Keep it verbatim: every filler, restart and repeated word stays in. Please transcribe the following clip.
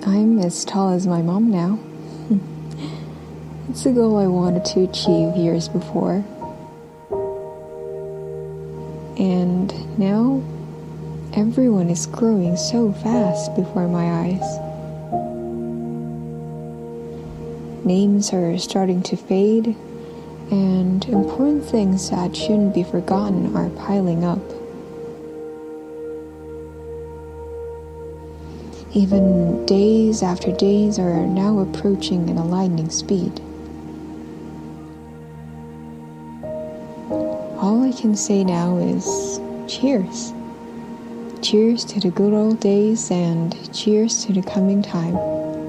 I'm as tall as my mom now. It's a goal I wanted to achieve years before. And now, everyone is growing so fast before my eyes. Names are starting to fade, and important things that shouldn't be forgotten are piling up. Even days after days are now approaching at a lightning speed. All I can say now is cheers. Cheers to the good old days and cheers to the coming time.